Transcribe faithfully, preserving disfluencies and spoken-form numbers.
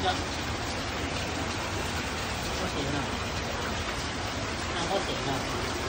จะก็เสียหน่อยน้ำก็เสียหน่อย